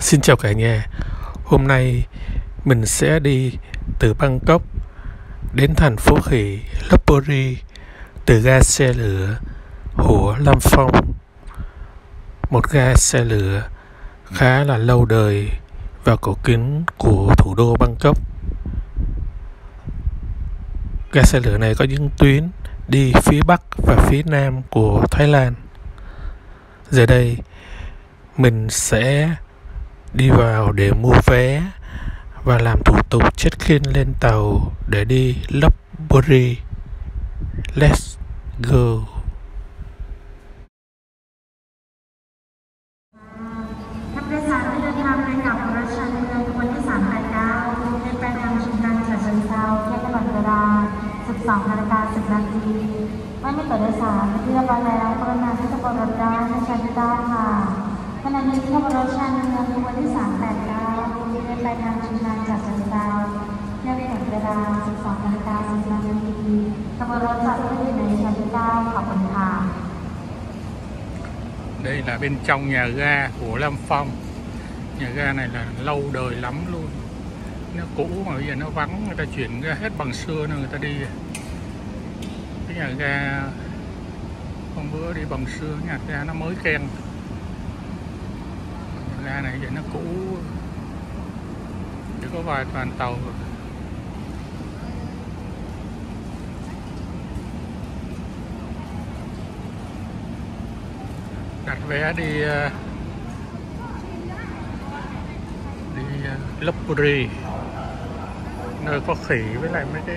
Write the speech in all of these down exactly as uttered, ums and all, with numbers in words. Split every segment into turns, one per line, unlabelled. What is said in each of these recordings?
Xin chào cả nhà. Hôm nay mình sẽ đi từ Bangkok đến thành phố khỉ Lopburi từ ga xe lửa Hủa Lam Phong, một ga xe lửa khá là lâu đời và cổ kính của thủ đô Bangkok. Ga xe lửa này có những tuyến đi phía Bắc và phía Nam của Thái Lan. Giờ đây mình sẽ đi vào để mua vé và làm thủ tục check-in lên tàu để đi Lopburi. Let's go! Đây là bên trong nhà ga của Lam Phong. Nhà ga này là lâu đời lắm luôn. Nó cũ mà bây giờ nó vắng, người ta chuyển ra hết bằng xưa nên người ta đi. Cái nhà ga hôm bữa đi bằng xưa, nhà ga nó mới keng. Nhà ga này giờ nó cũ, chỉ có vài đoàn tàu. Đặt vé đi đi Lopburi, nơi có khỉ với lại mấy cái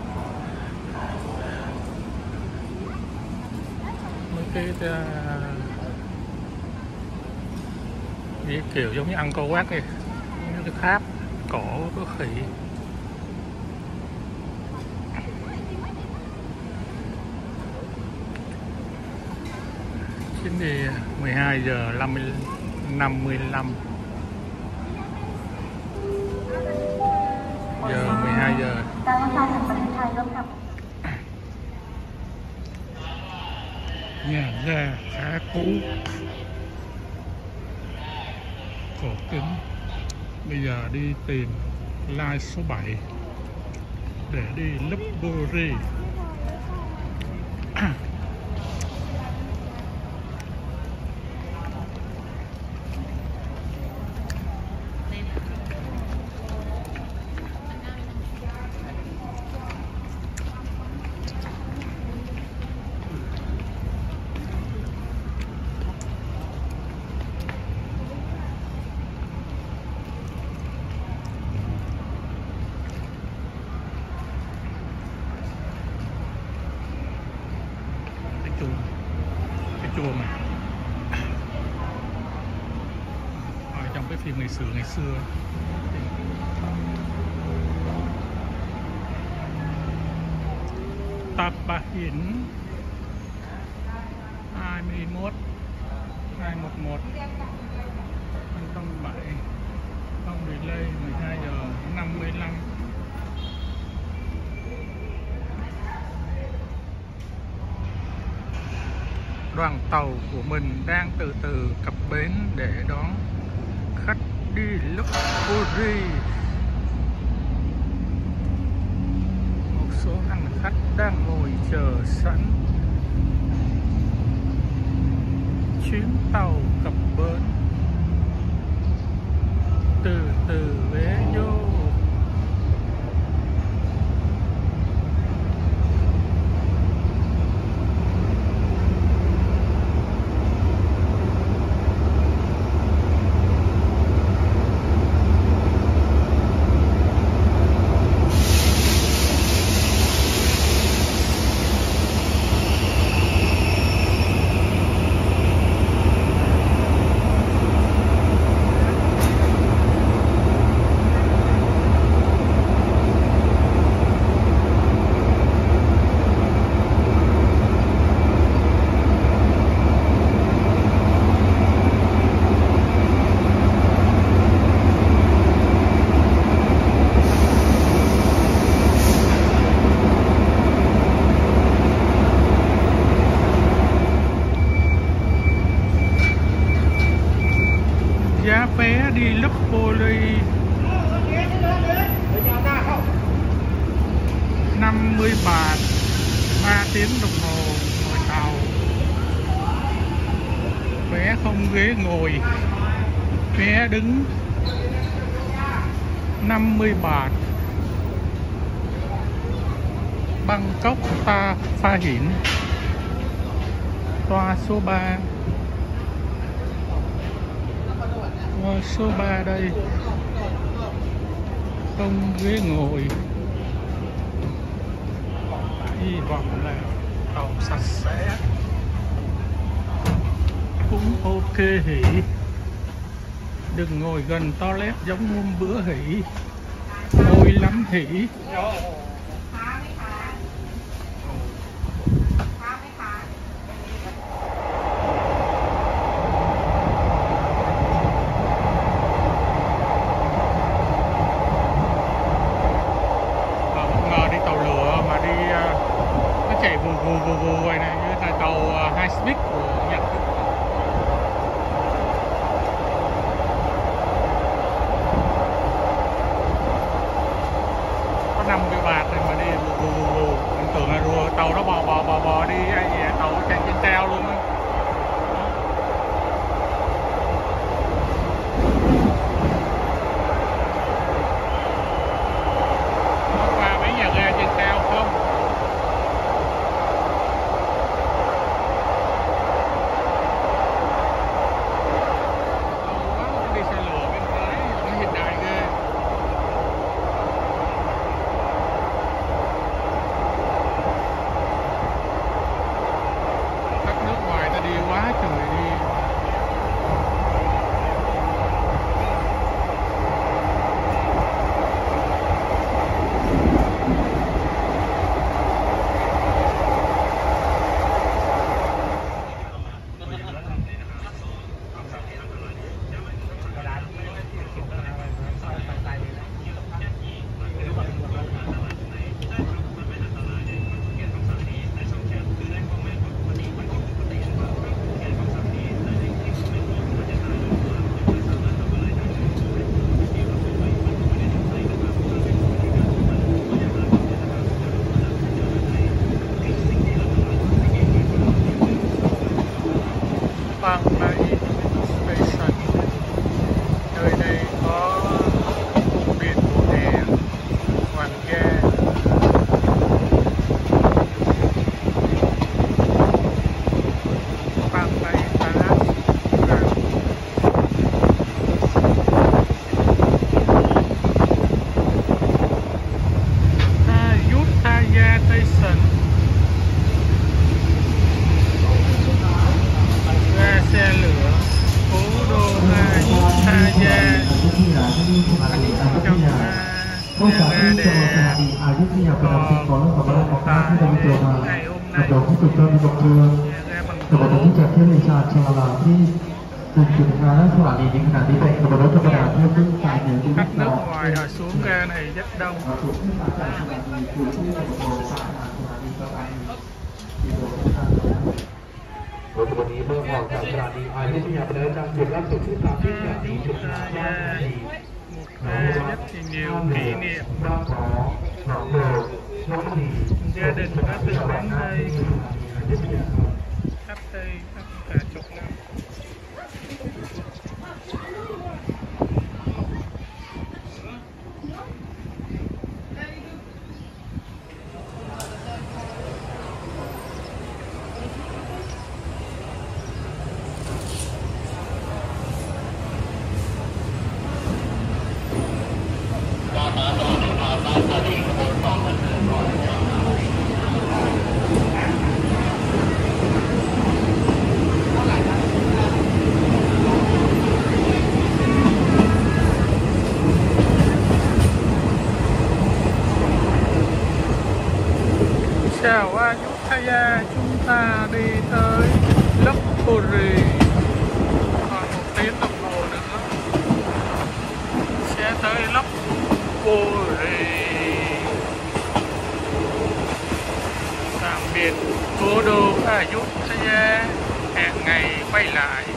mấy cái uh, như kiểu giống như Angkor Wat này, như cái tháp cổ có khỉ. Chuyến đi mười hai giờ năm mươi lăm, giờ mười hai giờ. Nhà ga khá cũ, cổ kính. Bây giờ đi tìm line số bảy để đi Lopburi. Cái chuông này ở trong cái phim ngày xưa ngày xưa Tapahin hai mươi mốt hai một một không bảy không delay mười hai giờ năm mươi lăm. Đoàn tàu của mình đang từ từ cập bến để đón khách đi Lopburi. Một số hành khách đang ngồi chờ sẵn chuyến tàu cập bến. Từ từ vé vô. mươi baht, ba tiếng đồng hồ ngồi tàu. Vé không ghế ngồi, vé đứng năm mươi baht. Bangkok Ta Pha Hiển, toa số ba. Toa số ba đây, không ghế ngồi. Hy vọng là tàu sạch sẽ, cũng ok hỉ. Đừng ngồi gần toilet giống hôm bữa hỉ, hôi lắm hỉ. Vù vù vù vù này, này như là tàu high speed của Nhật. Có năm mươi baht này mà đi vù vù vù vù. Mình tưởng là rùa tàu nó bò bò bò bò đi, ai tàu chạy trên treo luôn á. Qua mấy nhà ga trên treo không? Nơi đây có biển đèn hoàng gia. Bang Tây Talas Ayutthaya Station. Ga xe lửa cố đô Ayutthaya trong nhà ga để ngày hôm nay. Nhà ga bằng gỗ.
เป็นจุดทางสถานีในขณะที่เป็นขบวนรถธรรมดาที่วิ่งสายเหนือ
Khách nước ngoài họ xuống ga này rất đông.
รถวันนี้เมื่อออกจากสถานีอยุธยาไปแล้วจากจุดล่าสุดที่สามที่สามที่จุดห้าแยก
rất thì nhiều kỷ niệm. Gia đình đã từng đến đây, khắp đây khắp cả chục năm. Chào Ayutthaya, chúng ta đi tới Lopburi, còn một tiếng đồng hồ nữa sẽ tới Lopburi. Tạm biệt cố đô Ayutthaya, hẹn ngày quay lại.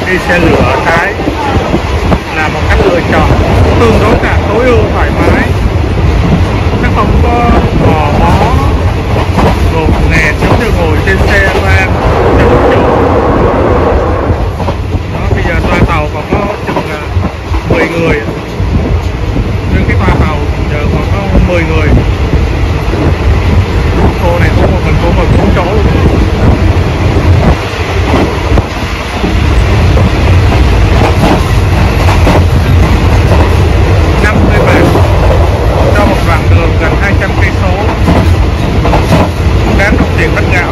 đi xe lửa ở Thái là một cách lựa chọn tương đối là tối ưu thoải mái, nó không có gò bó gồm nè giống như ngồi trên xe van xe một chỗ. Đó, bây giờ toa tàu còn có chừng mười người, nhưng cái toa tàu giờ còn có mười người. Cô này có một mình cô ngồi bốn chỗ luôn. năm mươi bạc cho một đoạn đường gần hai trăm cây số, đáng đồng tiền bánh gạo.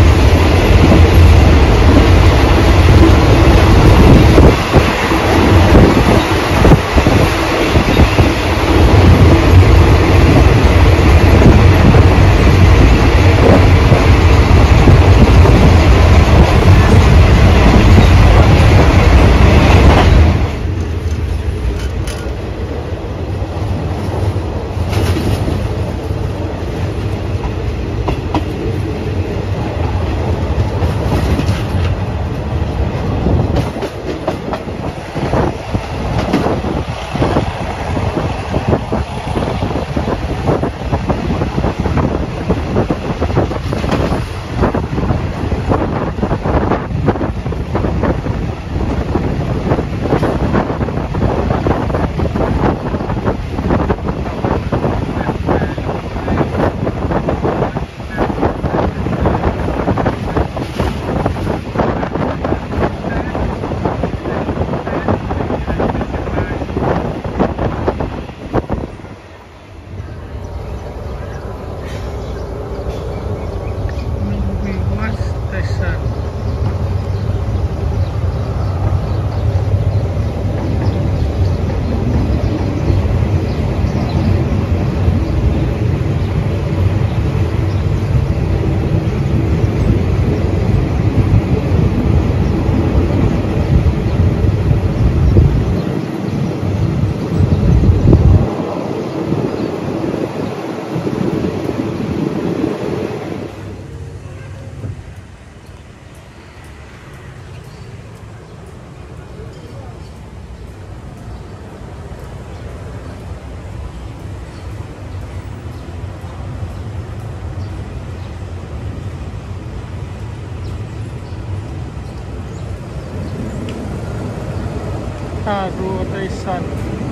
Cargo Station.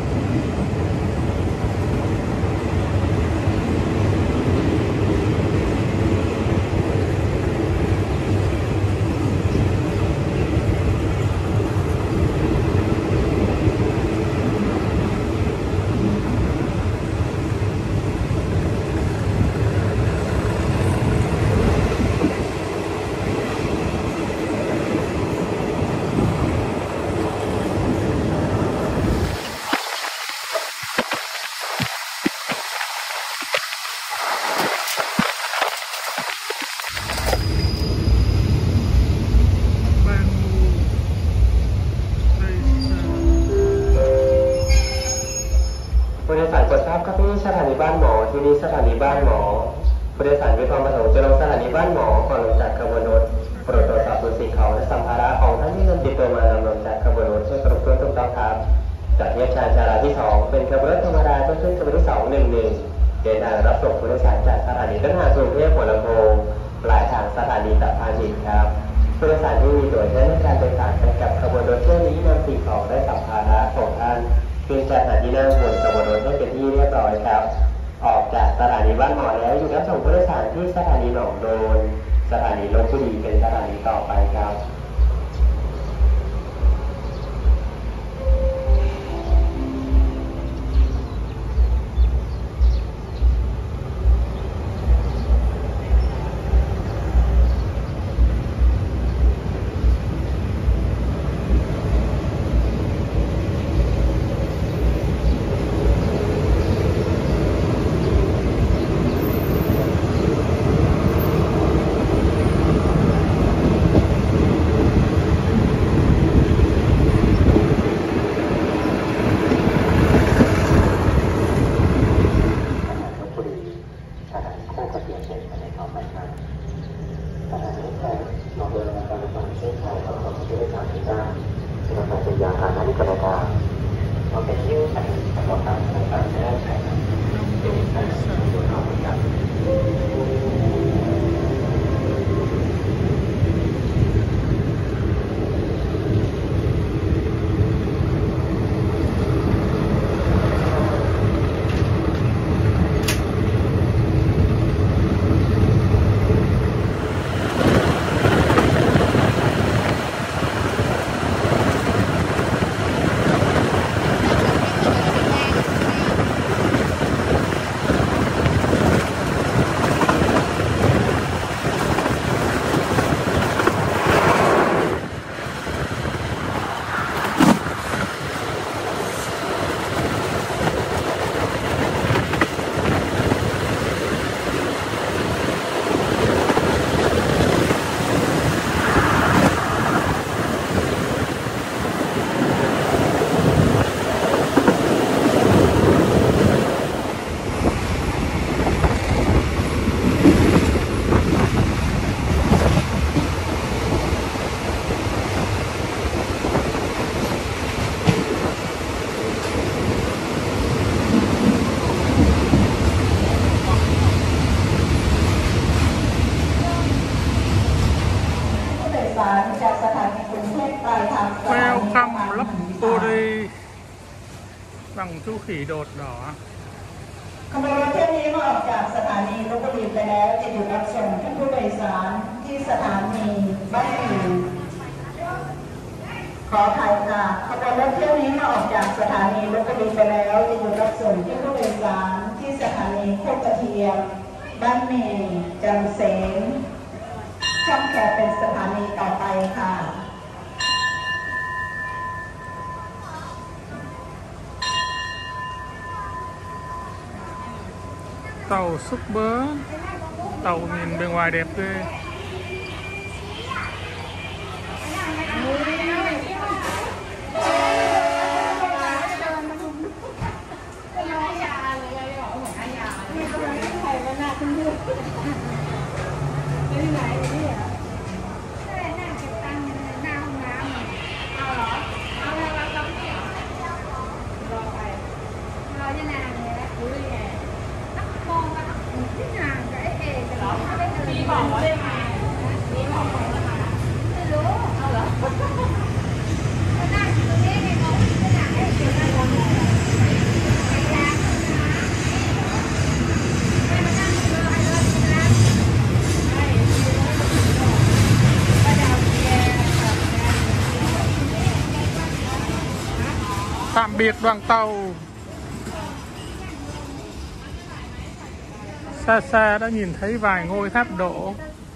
ผู้โดยสารโปรดทราบครับที่สถานีบ้านหมอที่นี่สถานีบ้านหมอผู้โดยสารมีความประสงค์จะลงสถานีบ้านหมอก่อนลงจากขบวนรถโปรดตรวจสอบบนสีขาวและสัมภาระของท่านที่นำติดตัวมานำลงจากขบวนรถเพื่อครบถ้วนถูกต้องครับจากเทียบชานชาลาที่สองเป็นขบวนรถธรรมดาต้นขึ้นขบวนที่สองหนึ่งหนึ่งเดินทางรับส่งผู้โดยสารจากสถานีต้นทางกรุงเทพหัวลำโพงปลายทางสถานีตะพานหินครับผู้โดยสารที่มีตั๋วใช้ในการโดยสารไปกับขบวนรถเที่ยวนี้นำสิ่งของและสัมภาระของท่านขึ้นจากสถานีนั่งบนขบวนรถให้เป็นที่เรียบร้อยครับออกจากสถานีบ้านหมอแล้วอยู่รับส่งผู้โดยสารที่สถานีหนองโดนสถานีลพบุรีเป็นสถานีต่อไปครับ สถานีรถไฟหนองบัวลำพูการรถไฟประเทศไทยขอขอบคุณผู้โดยสารทุกท่าน là phải bây giờ là nãy cái này là nó phải chiếu thành thành một tầng thành tầng sẽ thành thì thành một tầng một tầng.
Welcome lấp Buri bằng chú khỉ đột đỏ.
ขบวนรถเที่ยวนี้เมื่อออกจากสถานีลพบุรีไปแล้วจะหยุดรับส่งท่านผู้โดยสารที่สถานีบ้านหมี่ขออภัยค่ะขบวนรถเที่ยวนี้เมื่อออกจากสถานีลพบุรีไปแล้วจะหยุดรับส่งท่านผู้โดยสารที่สถานีโคกกระเทียมบ้านหมี่จันเสนช่องแคบเป็นสถานีต่อไปค่ะ
Tàu Super, tàu nhìn bên ngoài đẹp ghê. Tạm biệt đoàn tàu. Xa xa đã nhìn thấy vài ngôi tháp đổ.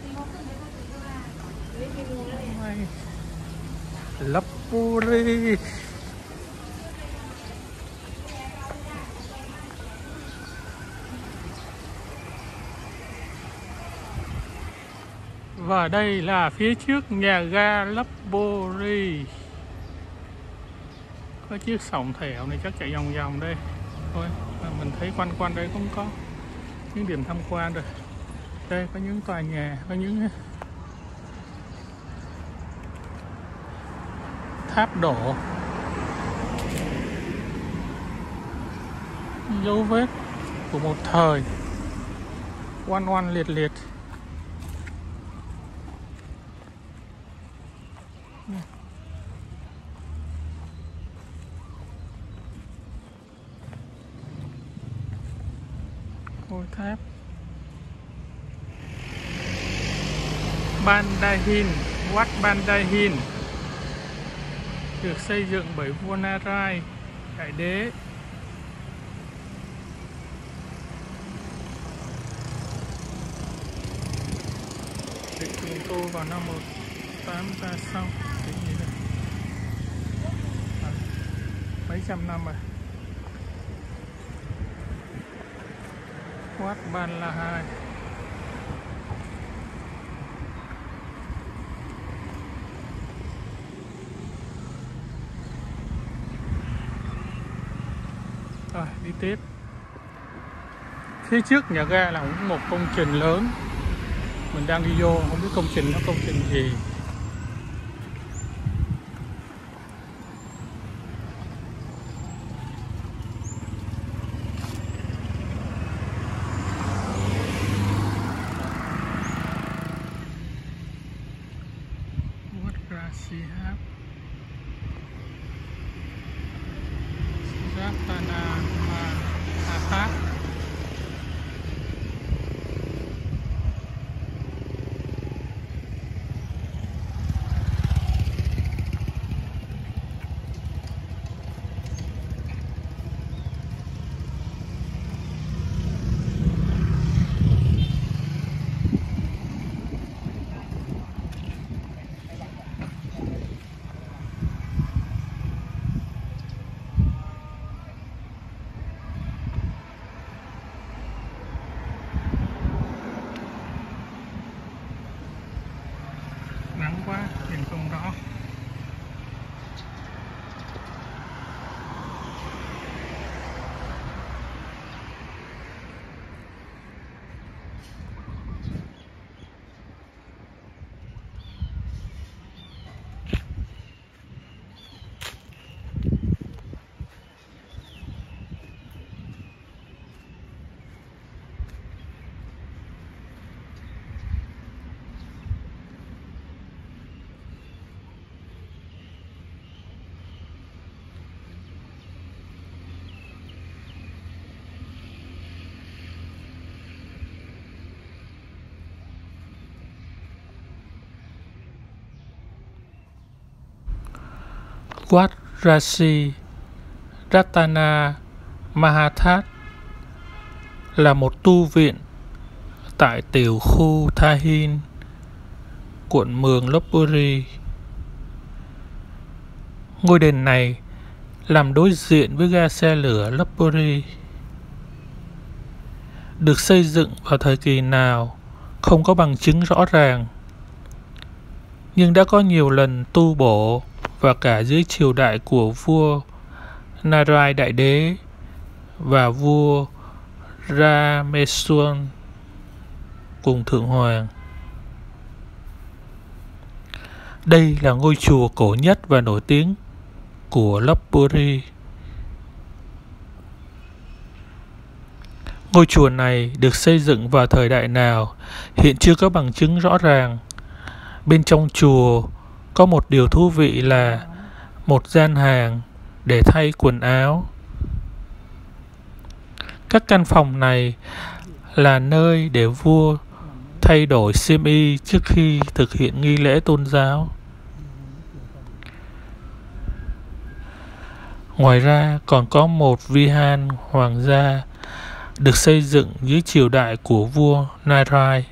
Lấp Buri. Và đây là phía trước nhà ga Lấp Buri. Có chiếc sòng thẻo này chắc chạy vòng vòng đây. Thôi, mình thấy quanh quanh đây cũng có những điểm tham quan rồi. Đây có những tòa nhà, có những tháp đổ, dấu vết của một thời oan oan liệt liệt. Ngôi tháp Bandahin, Wat Bandahin được xây dựng bởi vua Narai, đại đế. Được trùng tu vào năm một tám ba sáu, mấy trăm năm rồi. Wat Banlahan. Rồi đi tiếp. Phía trước nhà ga là cũng một công trình lớn. Mình đang đi vô không biết công trình nó công trình gì. Sihab Ratana Mahathat. Nắng quá, nhìn không rõ. Wat Rashi Ratana Mahathat là một tu viện tại tiểu khu Thahin, quận Mường Lopburi. Ngôi đền này làm đối diện với ga xe lửa Lopburi. Được xây dựng vào thời kỳ nào không có bằng chứng rõ ràng, nhưng đã có nhiều lần tu bổ, và cả dưới triều đại của vua Narai Đại Đế và vua Rameswaran cùng Thượng Hoàng. Đây là ngôi chùa cổ nhất và nổi tiếng của Lopburi. Ngôi chùa này được xây dựng vào thời đại nào hiện chưa có bằng chứng rõ ràng. Bên trong chùa có một điều thú vị là một gian hàng để thay quần áo. Các căn phòng này là nơi để vua thay đổi xiêm y trước khi thực hiện nghi lễ tôn giáo. Ngoài ra còn có một vihan hoàng gia được xây dựng dưới triều đại của vua Narai.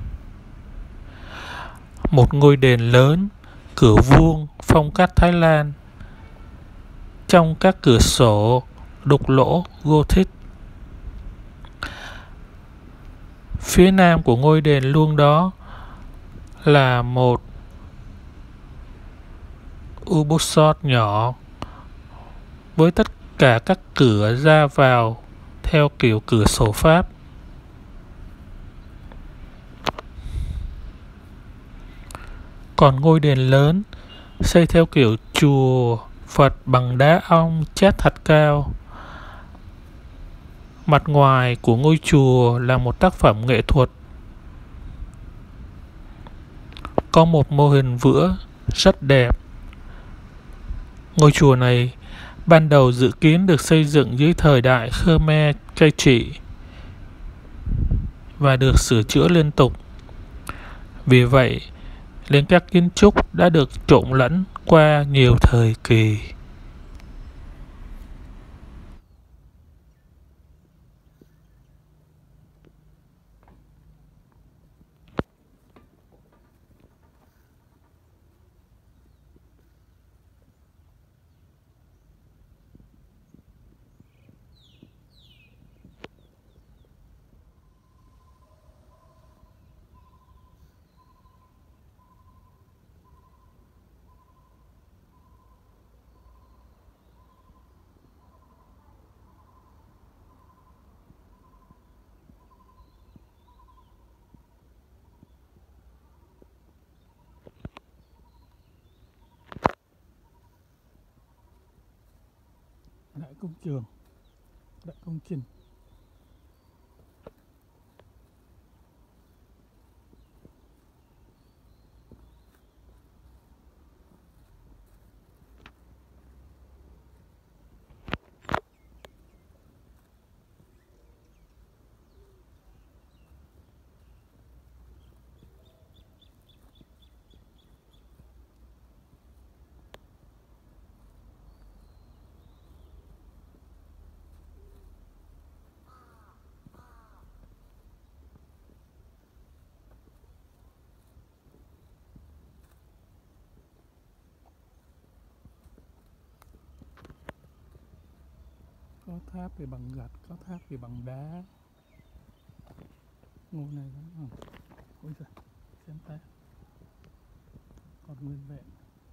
Một ngôi đền lớn, cửa vuông, phong cách Thái Lan, trong các cửa sổ đục lỗ Gothic. Phía nam của ngôi đền luông đó là một ubosot nhỏ với tất cả các cửa ra vào theo kiểu cửa sổ Pháp. Còn ngôi đền lớn xây theo kiểu chùa Phật bằng đá ong chát thật cao. Mặt ngoài của ngôi chùa là một tác phẩm nghệ thuật. Có một mô hình vữa rất đẹp. Ngôi chùa này ban đầu dự kiến được xây dựng dưới thời đại Khmer cai trị và được sửa chữa liên tục. Vì vậy, nên các kiến trúc đã được trộn lẫn qua nhiều thời kỳ. Đại công trường, đại công trình. Có tháp thì bằng gạch, có tháp thì bằng đá. Ngôi này vẫn còn, ôi giời, xem ta, còn nguyên vẹn.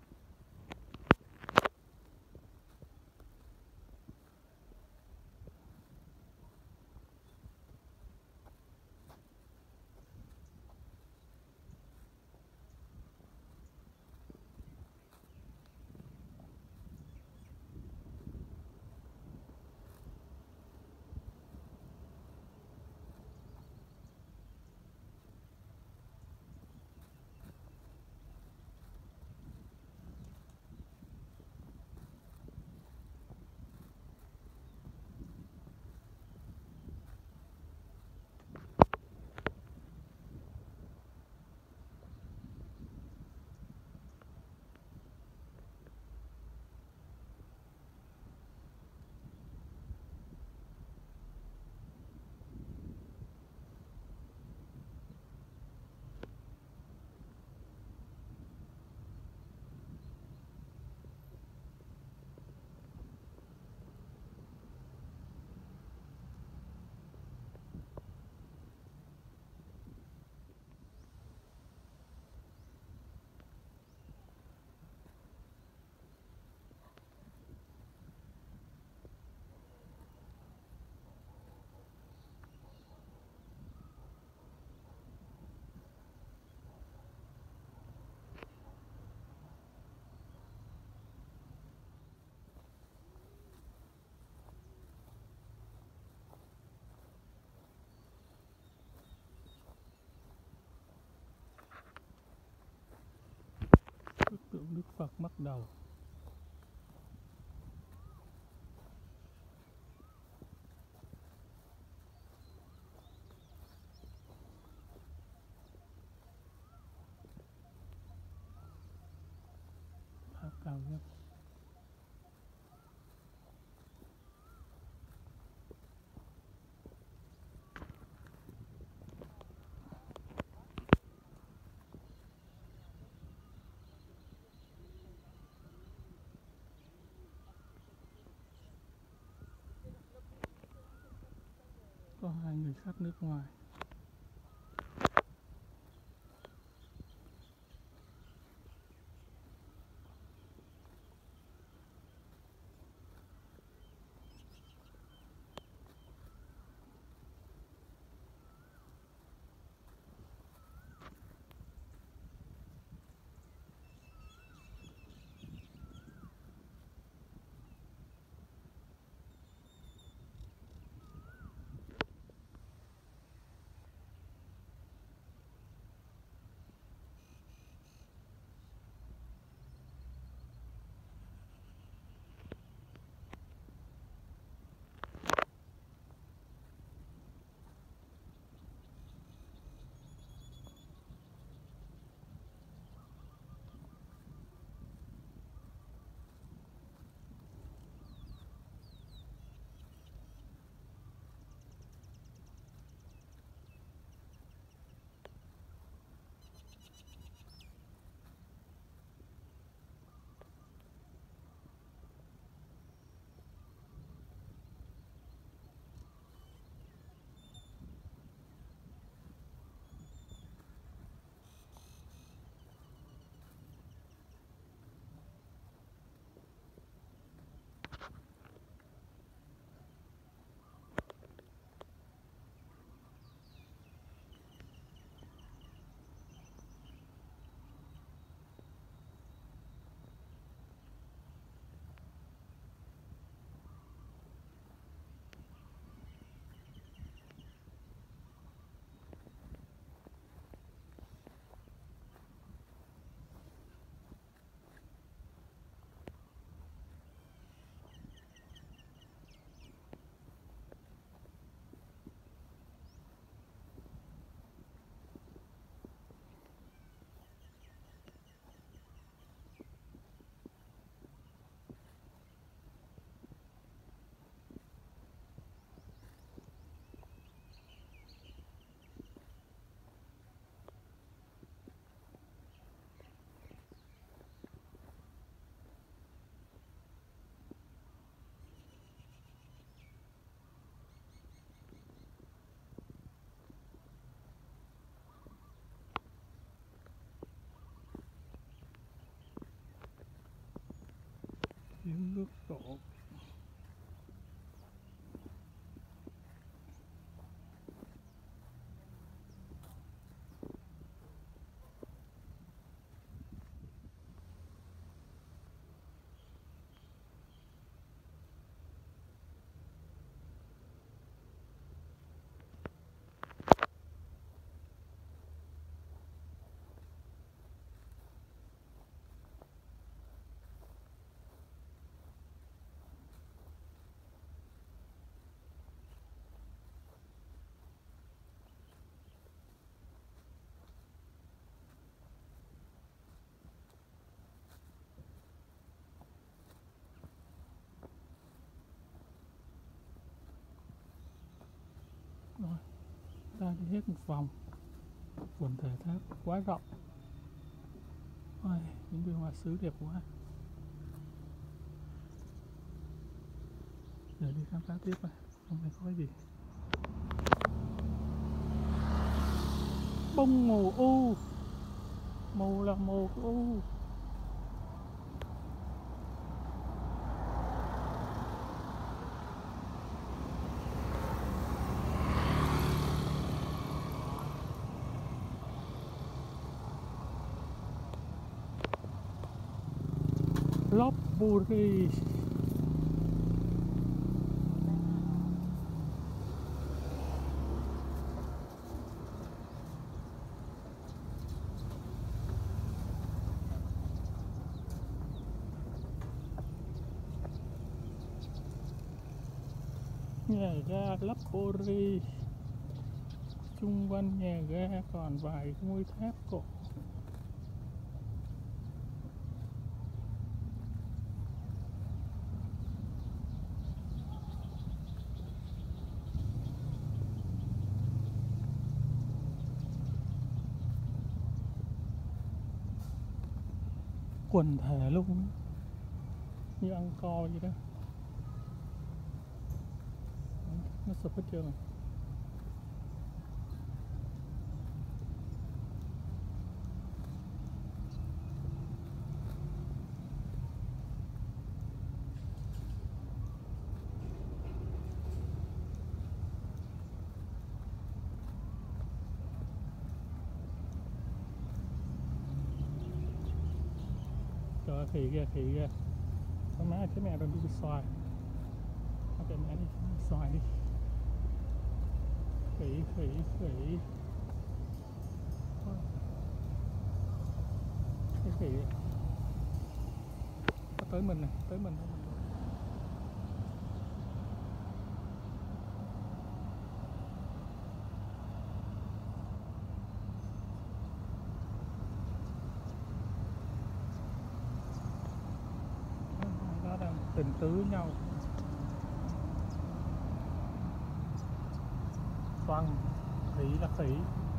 Bức tượng Đức Phật mắc đầu. Tháp cao nhất. Có hai người khách nước ngoài.
giếng nước đổ. Rồi, ta đi hết một vòng quần thể tháp quá rộng. Ôi, những viên hoa sứ đẹp quá. Giờ đi khám phá tiếp này, trong này có cái gì? Bông mù u. Mù là mù của u. Lopburi. Nhà ga Lopburi. Chung quanh nhà ga còn vài ngôi tháp cổ. Quần thể luôn, như Angkor vậy đó. Nó sụp hết trơn rồi. Trời, khỉ kìa, khỉ kìa. Con má cái mẹ đang đi xoài. Con cái mẹ đi xoài đi. Khỉ, khỉ, khỉ. Cái khỉ kìa. Nó tới mình này, tới mình, tới mình. Nó đang tình tứ nhau. Toàn khỉ là khỉ.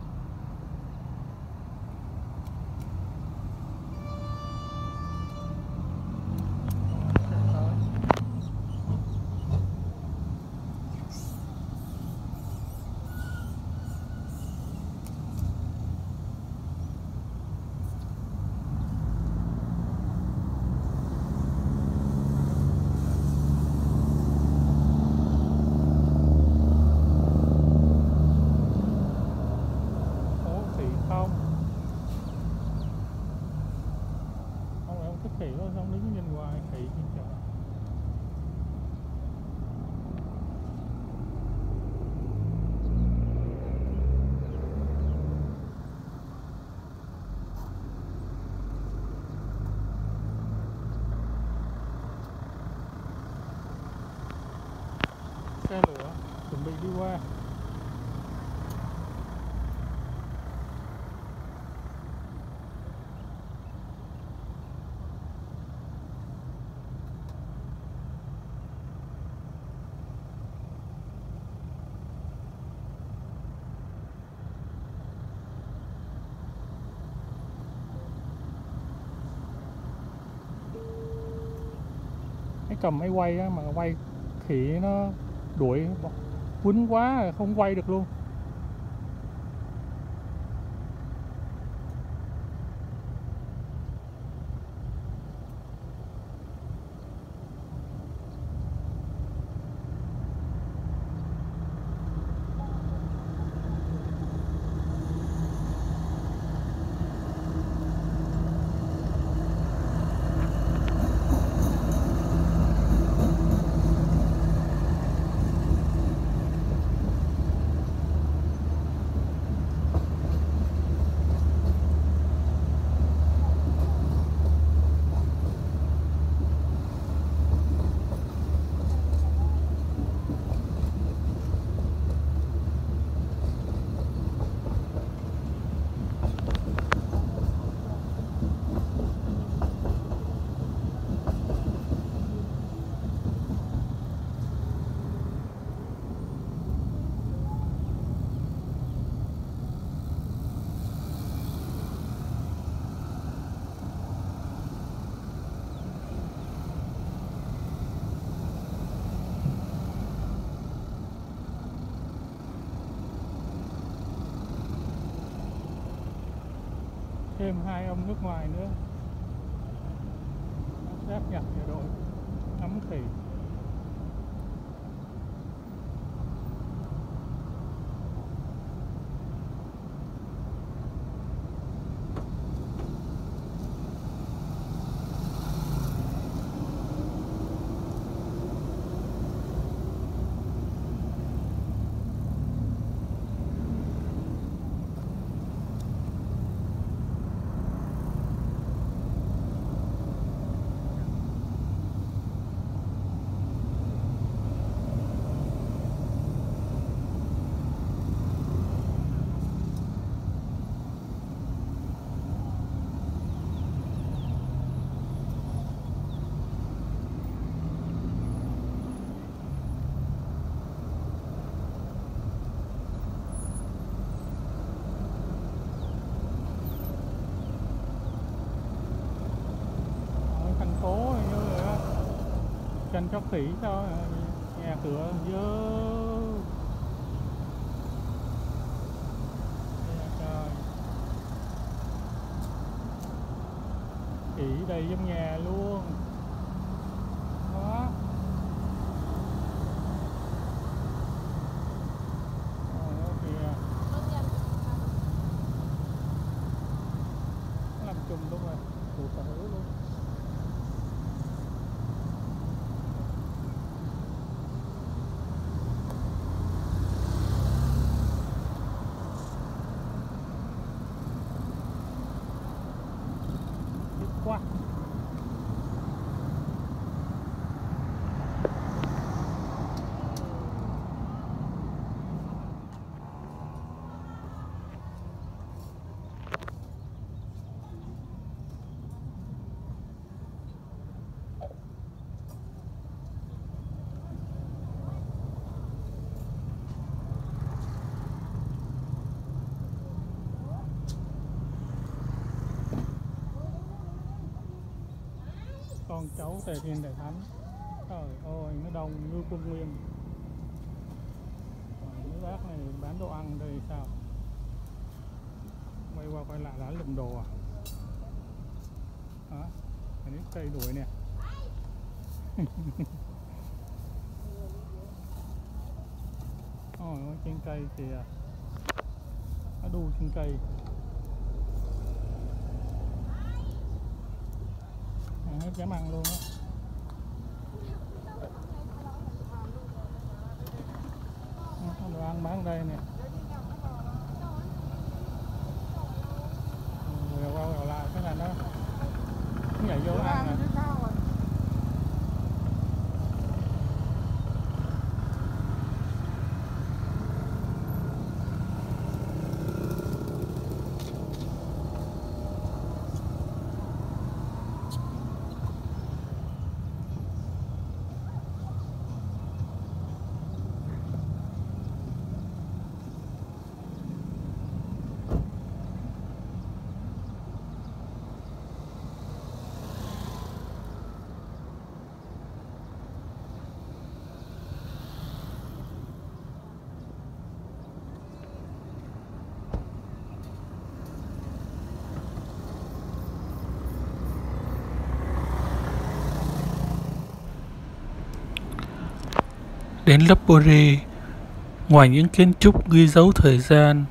Khỉ thôi, xong đứng nhìn hoài khỉ trên trời. Xe lửa chuẩn bị đi qua. Cái cầm máy quay á, mà quay khỉ nó đuổi quýnh quá không quay được luôn. thêm hai ông nước ngoài nữa giáp nhập về đội ngắm khỉ. Chăn chóc khỉ sao nhà cửa dơ. Trời, khỉ đầy trong nhà luôn đó. Đó kìa, nó làm chùm luôn rồi, tụ sở luôn. Quá. Con cháu Tề Thiên Đại Thánh, trời ơi nó đông như quân nguyên. Mấy bác này bán đồ ăn đây sao? Quay qua quay lại đã lùm đồ à? Hả? Cái cây đuổi nè. Ôi trên cây kìa, nó đu trên cây. Hết dám ăn luôn á. Đồ ăn bán đây nè. Rồi qua rồi lại cái này nó nhảy vô ăn nè.
Đến Lopburi, ngoài những kiến trúc ghi dấu thời gian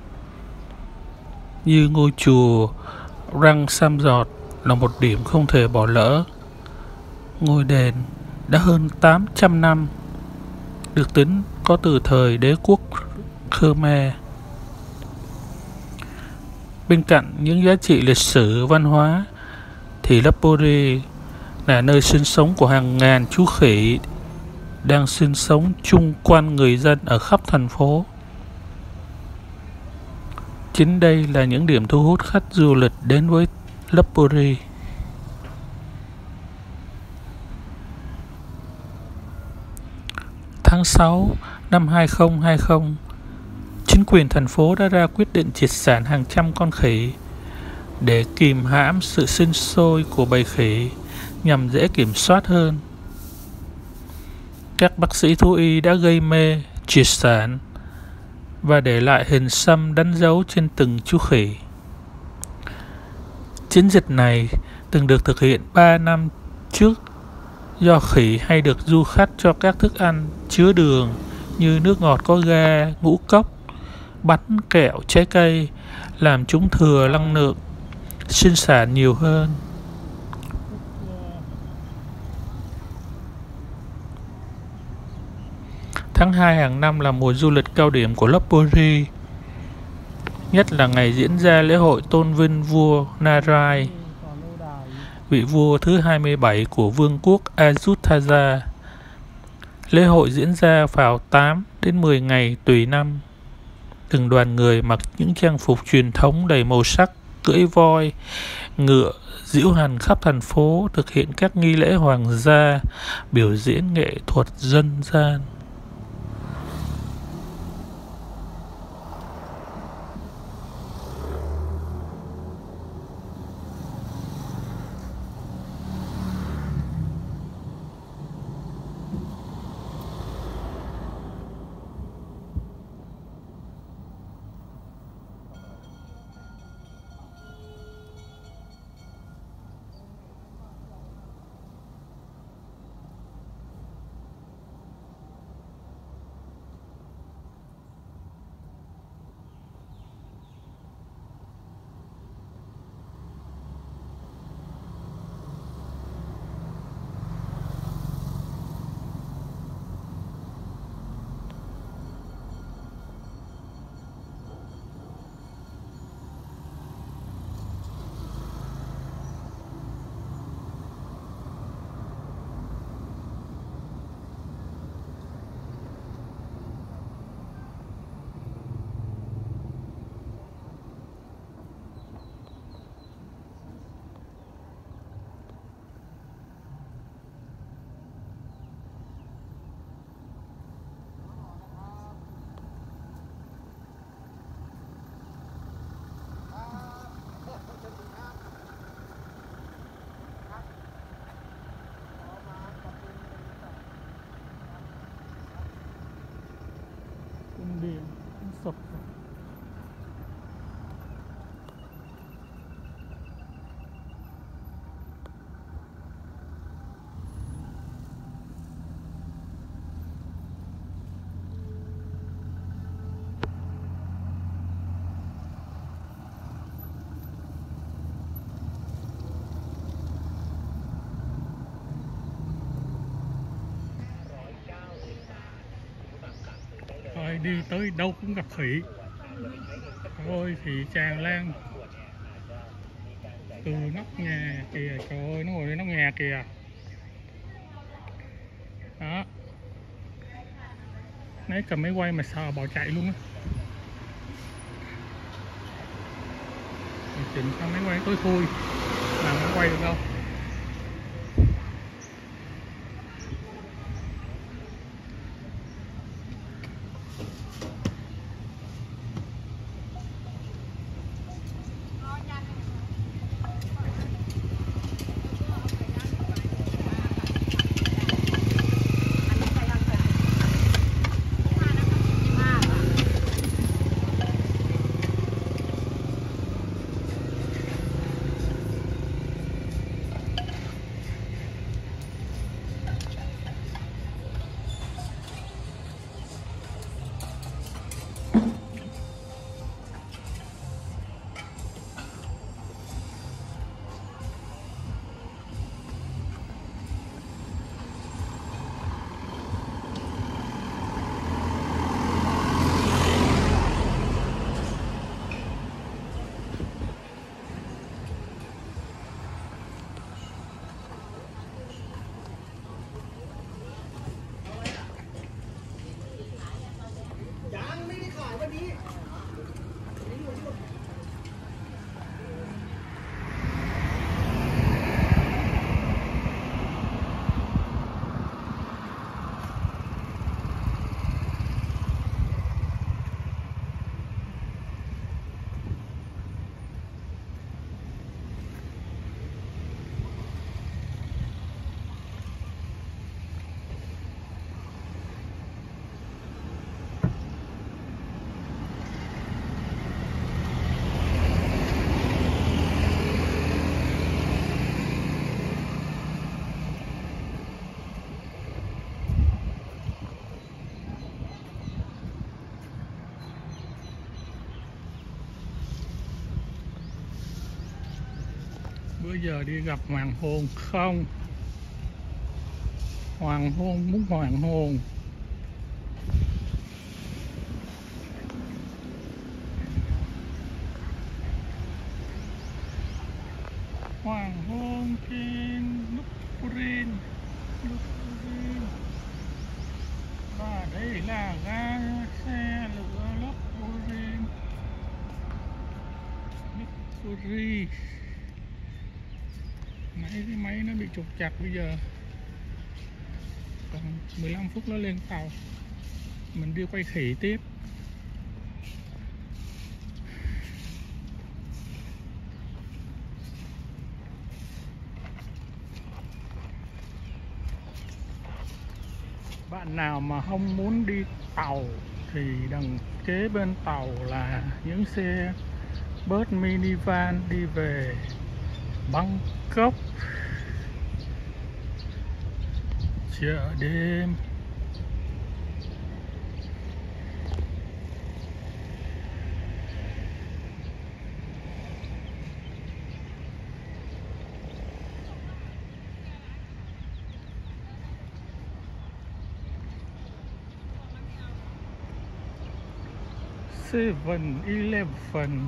như ngôi chùa Rang Samjot là một điểm không thể bỏ lỡ. Ngôi đền đã hơn tám trăm năm, được tính có từ thời đế quốc Khmer. Bên cạnh những giá trị lịch sử văn hóa thì Lopburi là nơi sinh sống của hàng ngàn chú khỉ đang sinh sống chung quanh người dân ở khắp thành phố. Chính đây là những điểm thu hút khách du lịch đến với Lopburi. Tháng sáu năm hai không hai không, chính quyền thành phố đã ra quyết định triệt sản hàng trăm con khỉ để kìm hãm sự sinh sôi của bầy khỉ nhằm dễ kiểm soát hơn. Các bác sĩ thú y đã gây mê, triệt sản và để lại hình xăm đánh dấu trên từng chú khỉ.
Chiến dịch này từng được thực hiện ba năm trước do khỉ hay được du khách cho các thức ăn chứa đường như nước ngọt có ga, ngũ cốc, bánh, kẹo, trái cây, làm chúng thừa năng lượng, sinh sản nhiều hơn. Tháng hai hàng năm là mùa du lịch cao điểm của Lopburi, nhất là ngày diễn ra lễ hội tôn vinh vua Narai, vị vua thứ hai mươi bảy của vương quốc Ayutthaya. Lễ hội diễn ra vào tám đến mười ngày tùy năm. Từng đoàn người mặc những trang phục truyền thống đầy màu sắc, cưỡi voi, ngựa, diễu hành khắp thành phố thực hiện các nghi lễ hoàng gia, biểu diễn nghệ thuật dân gian. Điện sụp. Rồi đi tới đâu cũng gặp khỉ. Ôi khỉ tràn lan từ nóc nhà kìa, trời ơi nó ngồi lên nóc nhà kìa. Đó, nãy cầm máy quay mà sợ bỏ chạy luôn á. Chỉnh sao máy quay tối thui, làm không quay được đâu. Bữa giờ đi gặp hoàng hôn không? Hoàng hôn, muốn hoàng hôn. Hoàng hôn trên Lopburi. Lopburi. Và đây là ga xe lửa Lopburi. Lopburi. Nãy cái máy nó bị trục chặt, bây giờ còn mười lăm phút nó lên tàu, mình đi quay khỉ tiếp. Bạn nào mà không muốn đi tàu thì đằng kế bên tàu là những xe bus minivan đi về Bangkok. Chợ đêm. Seven Eleven.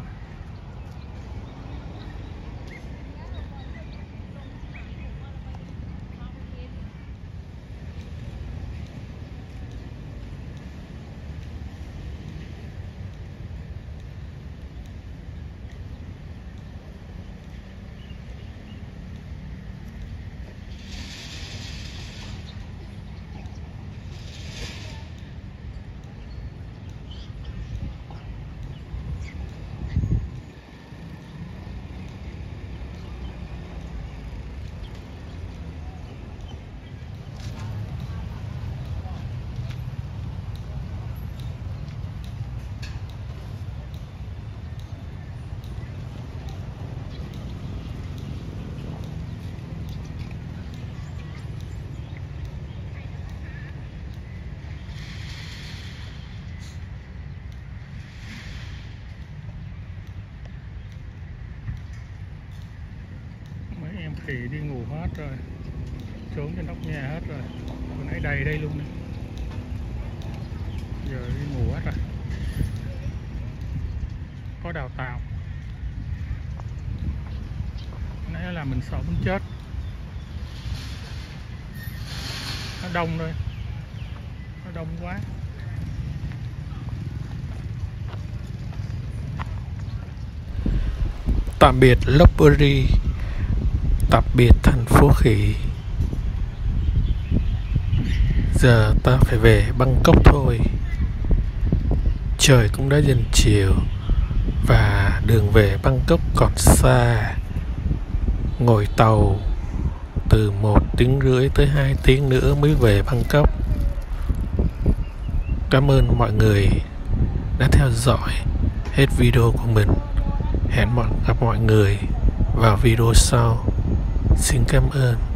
Khỉ đi ngủ hết rồi, trốn trên nóc nhà hết rồi, vừa nãy đầy đây luôn nè, giờ đi ngủ hết rồi. Có đào tàu, nãy là mình sợ muốn chết, nó đông thôi, nó đông quá.
Tạm biệt Lopburi, tạm biệt thành phố khỉ. Giờ ta phải về Bangkok thôi. Trời cũng đã dần chiều và đường về Bangkok còn xa. Ngồi tàu từ một tiếng rưỡi tới hai tiếng nữa mới về Bangkok. Cảm ơn mọi người đã theo dõi hết video của mình. Hẹn gặp mọi người vào video sau. Xin cảm ơn.